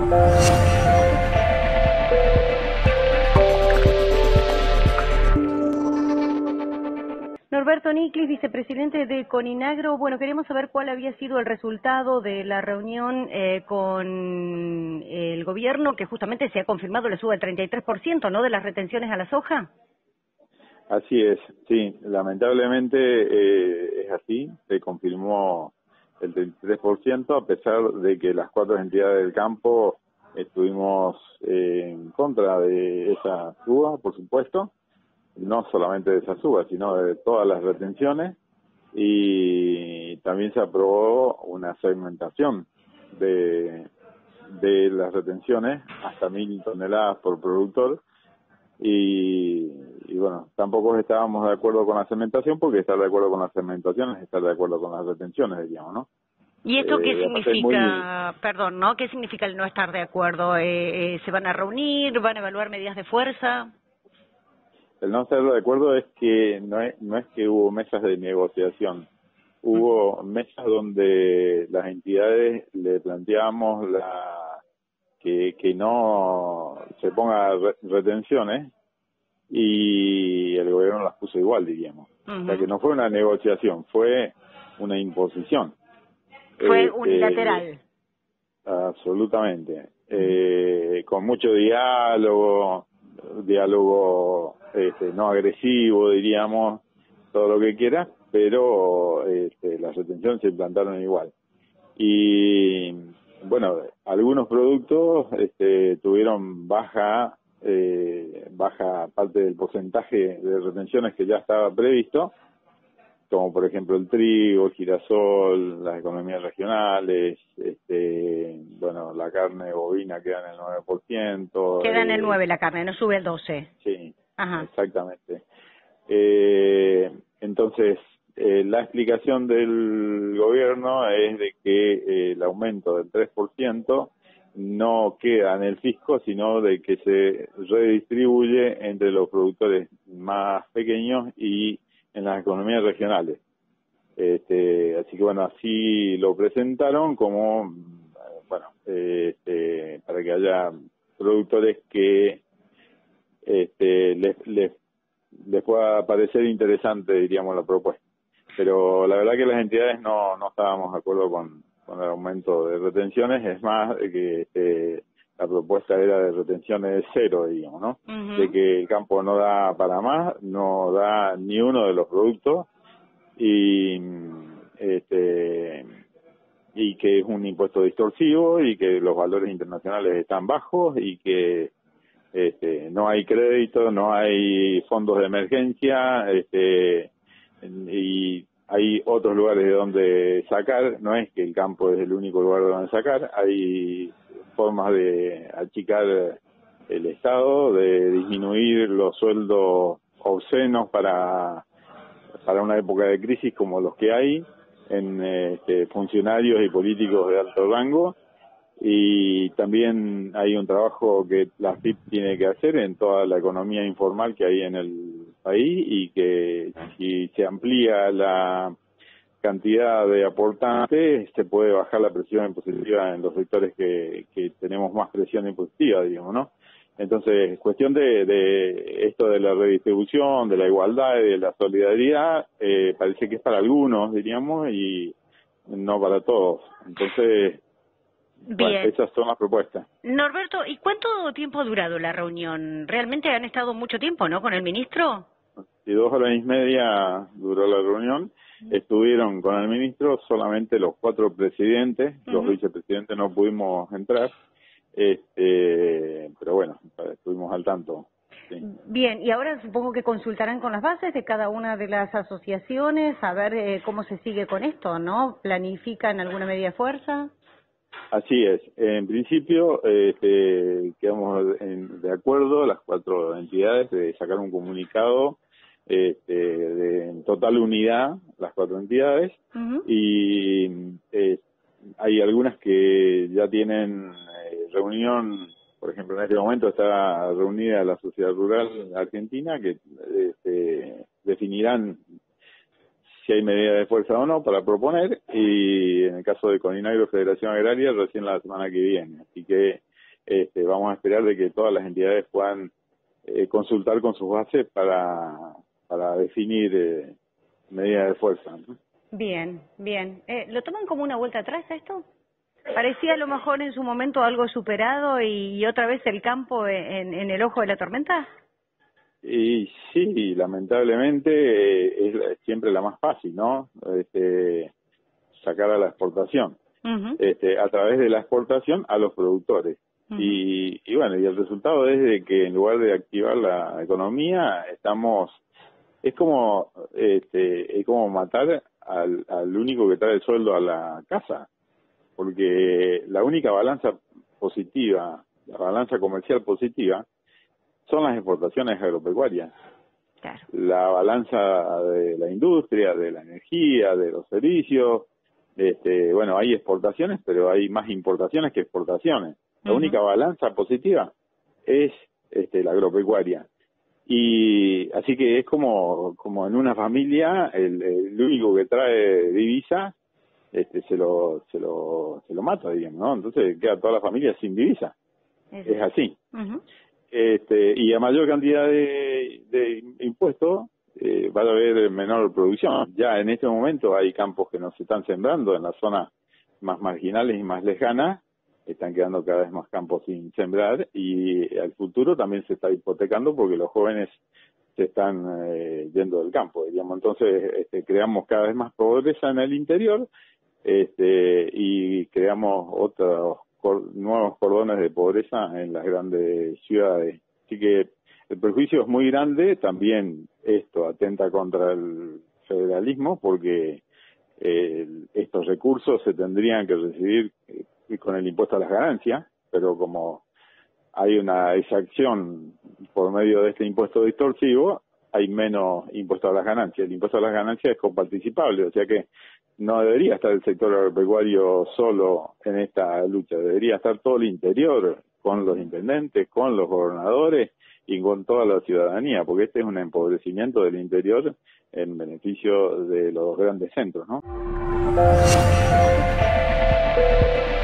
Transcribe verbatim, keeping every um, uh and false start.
Norberto Niclis, vicepresidente de Coninagro. Bueno, queremos saber cuál había sido el resultado de la reunión eh, con el gobierno, que justamente se ha confirmado la suba del treinta y tres por ciento, ¿no?, de las retenciones a la soja. Así es, sí, lamentablemente eh, es así, se confirmó el treinta y tres por ciento, a pesar de que las cuatro entidades del campo estuvimos eh, en contra de esa suba, por supuesto, no solamente de esa suba, sino de todas las retenciones, y también se aprobó una segmentación de, de las retenciones hasta mil toneladas por productor, y, y bueno, tampoco estábamos de acuerdo con la segmentación, porque estar de acuerdo con la segmentación es estar de acuerdo con las retenciones, diríamos, ¿no? ¿Y esto qué eh, significa, muy... perdón, ¿no? ¿Qué significa el no estar de acuerdo? Eh, eh, ¿Se van a reunir? ¿Van a evaluar medidas de fuerza? El no estar de acuerdo es que no es, no es que hubo mesas de negociación, hubo mesas donde las entidades le planteábamos la que, que no se ponga re, retenciones, y el gobierno las puso igual, diríamos. Uh-huh. O sea que no fue una negociación, fue una imposición. Fue este, unilateral. Absolutamente. Eh, con mucho diálogo, diálogo este, no agresivo, diríamos, todo lo que quiera, pero este, las retenciones se implantaron igual. Y bueno, algunos productos este, tuvieron baja, eh, baja parte del porcentaje de retenciones que ya estaba previsto, como por ejemplo el trigo, el girasol, las economías regionales, este, bueno, la carne bovina queda en el nueve por ciento. Queda en eh, el nueve la carne, no sube el doce. Sí, ajá, exactamente. Eh, entonces, eh, la explicación del gobierno es de que eh, el aumento del tres por ciento no queda en el fisco, sino de que se redistribuye entre los productores más pequeños y en las economías regionales. Este, así que bueno, así lo presentaron como, bueno, este, para que haya productores que este, les, les, les pueda parecer interesante, diríamos, la propuesta. Pero la verdad que las entidades no, no estábamos de acuerdo con, con el aumento de retenciones, es más, que este, la propuesta era de retenciones de cero, digamos, ¿no? Uh-huh. De que el campo no da para más, no da ni uno de los productos, y este y que es un impuesto distorsivo, y que los valores internacionales están bajos, y que este, no hay crédito, no hay fondos de emergencia, este, y hay otros lugares de donde sacar. No es que el campo es el único lugar de donde sacar, hay formas de achicar el Estado, de disminuir los sueldos obscenos para para una época de crisis como los que hay en este, funcionarios y políticos de alto rango, y también hay un trabajo que la F I P tiene que hacer en toda la economía informal que hay en el país, y que si se amplía la cantidad de aportantes se puede bajar la presión impositiva en los sectores que, que tenemos más presión impositiva, digamos, ¿no? Entonces, cuestión de, de esto de la redistribución, de la igualdad y de la solidaridad, eh, parece que es para algunos, diríamos, y no para todos. Entonces, bueno, esas son las propuestas. Norberto, ¿y cuánto tiempo ha durado la reunión? Realmente han estado mucho tiempo, ¿no?, con el ministro. Y dos horas y media duró la reunión. Estuvieron con el ministro solamente los cuatro presidentes, uh-huh. Los vicepresidentes no pudimos entrar. Este, pero bueno, estuvimos al tanto. Sí. Bien, y ahora supongo que consultarán con las bases de cada una de las asociaciones a ver eh, cómo se sigue con esto, ¿no? ¿Planifican alguna medida de fuerza? Así es. En principio, este, quedamos en, de acuerdo las cuatro entidades de sacar un comunicado este, de en total unidad, las cuatro entidades, uh-huh. y eh, hay algunas que ya tienen eh, reunión. Por ejemplo, en este momento está reunida la Sociedad Rural Argentina, que este, definirán si hay medida de fuerza o no para proponer, y en el caso de Coninagro Federación Agraria recién la semana que viene. Así que este, vamos a esperar de que todas las entidades puedan eh, consultar con sus bases para, para definir eh, medidas de fuerza, ¿no? Bien, bien. Eh, ¿Lo toman como una vuelta atrás a esto? Parecía a lo mejor en su momento algo superado y, y otra vez el campo en, en el ojo de la tormenta. Y sí, lamentablemente eh, es la- siempre la más fácil, ¿no? Este, sacar a la exportación, Uh-huh. este, a través de la exportación a los productores. Uh-huh. Y, y bueno, y el resultado es de que en lugar de activar la economía, estamos, es como, este, es como matar al, al único que trae el sueldo a la casa, porque la única balanza positiva, la balanza comercial positiva, son las exportaciones agropecuarias. Claro. La balanza de la industria, de la energía, de los servicios, este, bueno, hay exportaciones, pero hay más importaciones que exportaciones. La Uh-huh. única balanza positiva es este, la agropecuaria. Y así que es como, como en una familia, el, el único que trae divisa, este, se lo, se lo, se lo mata, digamos, ¿no? Entonces queda toda la familia sin divisa. Eso. Es así. Uh-huh. Este, y a mayor cantidad de, de impuestos, eh, va a haber menor producción. Ya en este momento hay campos que no se están sembrando en las zonas más marginales y más lejanas, están quedando cada vez más campos sin sembrar, y al futuro también se está hipotecando porque los jóvenes se están eh, yendo del campo, digamos. Entonces este, creamos cada vez más pobreza en el interior, este, y creamos otros cor- nuevos cordones de pobreza en las grandes ciudades. Así que el perjuicio es muy grande. También esto atenta contra el federalismo porque eh, estos recursos se tendrían que recibir eh, con el impuesto a las ganancias, pero como hay una exacción por medio de este impuesto distorsivo, hay menos impuesto a las ganancias. El impuesto a las ganancias es coparticipable, o sea que no debería estar el sector agropecuario solo en esta lucha, debería estar todo el interior, con los intendentes, con los gobernadores y con toda la ciudadanía, porque este es un empobrecimiento del interior en beneficio de los grandes centros, ¿no?